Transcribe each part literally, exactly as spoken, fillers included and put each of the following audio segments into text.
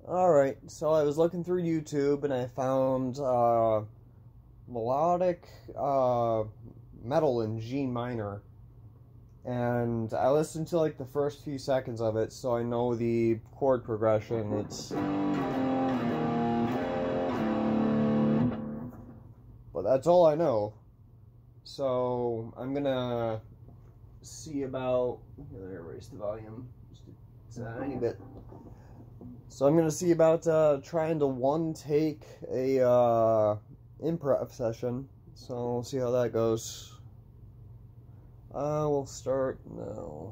Alright, so I was looking through YouTube and I found uh, melodic uh, metal in G minor. And I listened to like the first few seconds of it, so I know the chord progression. It's. But that's all I know. So I'm gonna see about. Here, erase the volume just a tiny bit. So I'm gonna see about uh, trying to one take a uh, improv session. So we'll see how that goes. Uh, we'll start now.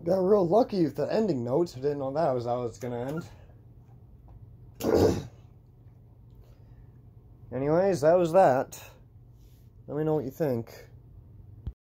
Got real lucky with the ending notes. I didn't know that was how it's gonna end. Anyways, that was that. Let me know what you think.